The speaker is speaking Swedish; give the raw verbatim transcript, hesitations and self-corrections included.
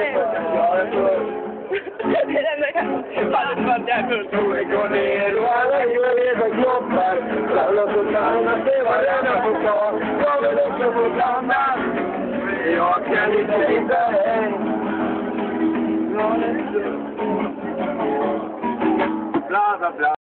Det är den kan fallet för att jag är full. Vi går ner och alla gör det och jobbar. Alla får stanna, se varandra på kvar. Jag vill också få stanna. Men jag kan inte hitta dig. Bla bla bla.